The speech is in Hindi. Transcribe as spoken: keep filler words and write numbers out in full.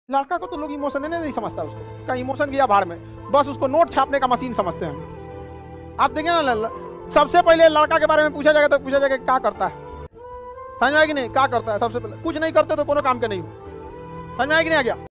लड़का को तो लोग इमोशन नहीं समझता, उसको का इमोशन गया भाड़ में, बस उसको नोट छापने का मशीन समझते हैं। आप देखें ना, सबसे पहले लड़का के बारे में पूछा जाएगा तो पूछा जाएगा क्या करता है, समझ में आया कि नहीं, क्या करता है। सबसे पहले कुछ नहीं करते तो कोनो काम के नहीं हो, समझ में आया कि नहीं आ गया।